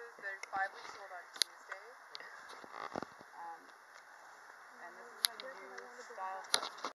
They're 5 weeks old on Tuesday. And this is a new style.